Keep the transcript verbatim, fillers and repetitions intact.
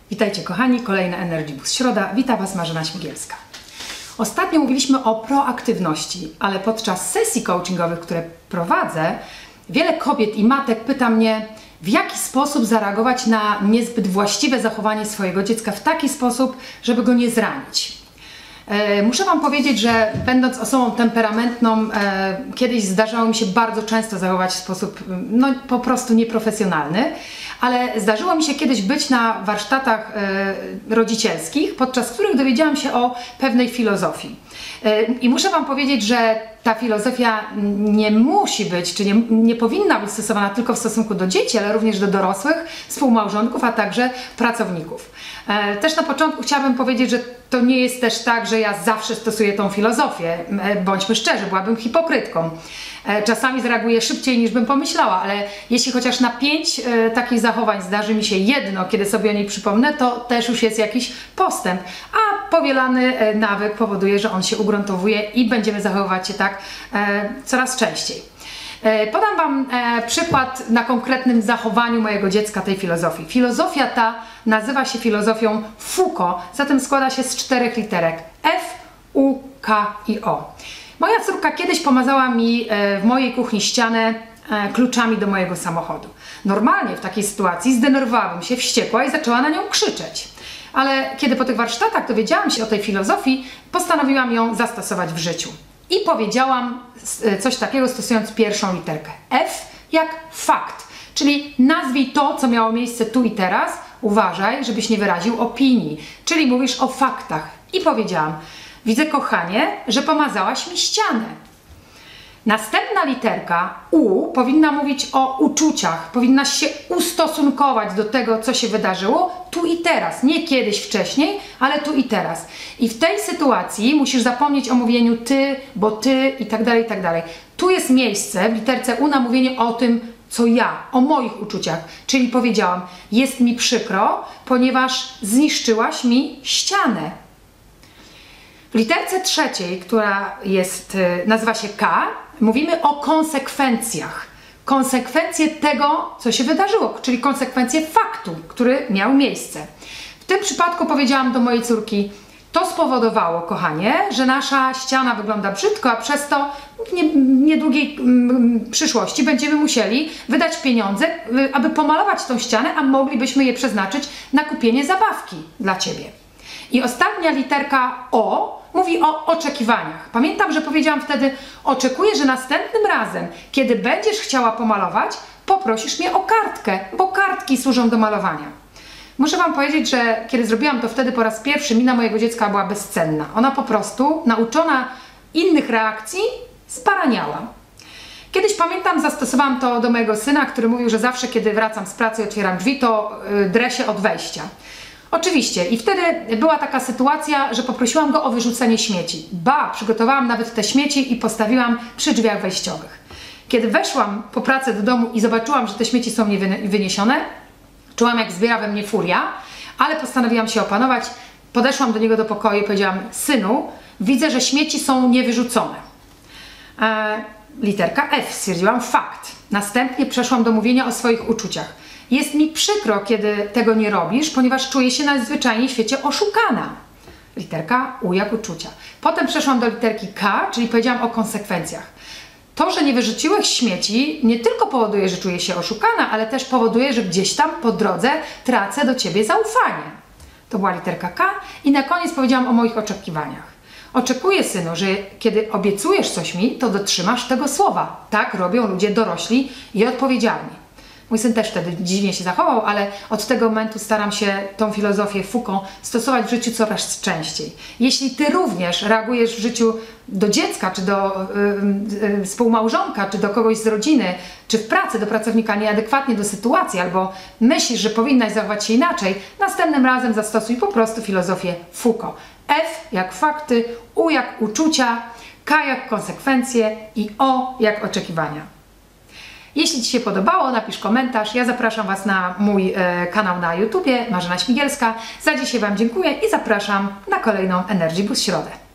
Witajcie kochani, kolejna Energy Boost Środa. Witam Was Marzena Śmigielska. Ostatnio mówiliśmy o proaktywności, ale podczas sesji coachingowych, które prowadzę, wiele kobiet i matek pyta mnie, w jaki sposób zareagować na niezbyt właściwe zachowanie swojego dziecka w taki sposób, żeby go nie zranić. E, muszę Wam powiedzieć, że będąc osobą temperamentną, e, kiedyś zdarzało mi się bardzo często zachować w sposób no, po prostu nieprofesjonalny, ale zdarzyło mi się kiedyś być na warsztatach e, rodzicielskich, podczas których dowiedziałam się o pewnej filozofii. E, I muszę Wam powiedzieć, że ta filozofia nie musi być, czy nie, nie powinna być stosowana tylko w stosunku do dzieci, ale również do dorosłych, współmałżonków, a także pracowników. E, też na początku chciałabym powiedzieć, że to nie jest też tak, że ja zawsze stosuję tą filozofię. E, bądźmy szczerzy, byłabym hipokrytką. E, czasami zareaguję szybciej niż bym pomyślała, ale jeśli chociaż na pięć e, takich zachowań zdarzy mi się jedno, kiedy sobie o niej przypomnę, to też już jest jakiś postęp. A powielany e, nawyk powoduje, że on się ugruntowuje i będziemy zachowywać się tak e, coraz częściej. E, podam Wam e, przykład na konkretnym zachowaniu mojego dziecka tej filozofii. Filozofia ta nazywa się filozofią Foucault, zatem składa się z czterech literek F, U, K i O. Moja córka kiedyś pomazała mi e, w mojej kuchni ścianę e, kluczami do mojego samochodu. Normalnie w takiej sytuacji zdenerwowałabym się, wściekła i zaczęła na nią krzyczeć. Ale kiedy po tych warsztatach dowiedziałam się o tej filozofii, postanowiłam ją zastosować w życiu. I powiedziałam coś takiego, stosując pierwszą literkę F jak fakt, czyli nazwij to, co miało miejsce tu i teraz, uważaj, żebyś nie wyraził opinii, czyli mówisz o faktach. I powiedziałam, widzę kochanie, że pomazałaś mi ścianę. Następna literka U powinna mówić o uczuciach, powinnaś się ustosunkować do tego, co się wydarzyło tu i teraz, nie kiedyś wcześniej, ale tu i teraz. I w tej sytuacji musisz zapomnieć o mówieniu ty, bo ty i tak dalej, i tak dalej. Tu jest miejsce w literce U na mówienie o tym, co ja, o moich uczuciach. Czyli powiedziałam, jest mi przykro, ponieważ zniszczyłaś mi ścianę. W literce trzeciej, która jest, nazywa się K, mówimy o konsekwencjach. Konsekwencje tego, co się wydarzyło, czyli konsekwencje faktu, który miał miejsce. W tym przypadku powiedziałam do mojej córki, to spowodowało, kochanie, że nasza ściana wygląda brzydko, a przez to w nie, niedługiej mm, przyszłości będziemy musieli wydać pieniądze, aby pomalować tą ścianę, a moglibyśmy je przeznaczyć na kupienie zabawki dla Ciebie. I ostatnia literka O mówi o oczekiwaniach. Pamiętam, że powiedziałam wtedy, oczekuję, że następnym razem, kiedy będziesz chciała pomalować, poprosisz mnie o kartkę, bo kartki służą do malowania. Muszę Wam powiedzieć, że kiedy zrobiłam to wtedy po raz pierwszy, mina mojego dziecka była bezcenna. Ona po prostu, nauczona innych reakcji, sparaniała. Kiedyś pamiętam, zastosowałam to do mojego syna, który mówił, że zawsze, kiedy wracam z pracy i otwieram drzwi, to yy, drę się od wejścia. Oczywiście i wtedy była taka sytuacja, że poprosiłam go o wyrzucenie śmieci. Ba, przygotowałam nawet te śmieci i postawiłam przy drzwiach wejściowych. Kiedy weszłam po pracy do domu i zobaczyłam, że te śmieci są niewyniesione, czułam, jak zbiera we mnie furia, ale postanowiłam się opanować. Podeszłam do niego do pokoju i powiedziałam, synu, widzę, że śmieci są niewyrzucone. E, literka F, stwierdziłam fakt. Następnie przeszłam do mówienia o swoich uczuciach. Jest mi przykro, kiedy tego nie robisz, ponieważ czuję się najzwyczajniej w świecie oszukana. Literka U jak uczucia. Potem przeszłam do literki K, czyli powiedziałam o konsekwencjach. To, że nie wyrzuciłeś śmieci, nie tylko powoduje, że czuję się oszukana, ale też powoduje, że gdzieś tam po drodze tracę do Ciebie zaufanie. To była literka K i na koniec powiedziałam o moich oczekiwaniach. Oczekuję, synu, że kiedy obiecujesz coś mi, to dotrzymasz tego słowa. Tak robią ludzie dorośli i odpowiedzialni. Mój syn też wtedy dziwnie się zachował, ale od tego momentu staram się tą filozofię Foucault stosować w życiu coraz częściej. Jeśli Ty również reagujesz w życiu do dziecka, czy do y, y, współmałżonka, czy do kogoś z rodziny, czy w pracy do pracownika nieadekwatnie do sytuacji, albo myślisz, że powinnaś zachować się inaczej, następnym razem zastosuj po prostu filozofię Foucault. F jak fakty, U jak uczucia, K jak konsekwencje i O jak oczekiwania. Jeśli Ci się podobało, napisz komentarz. Ja zapraszam Was na mój e, kanał na YouTubie, Marzena Śmigielska. Za dzisiaj Wam dziękuję i zapraszam na kolejną Energy Boost Środę.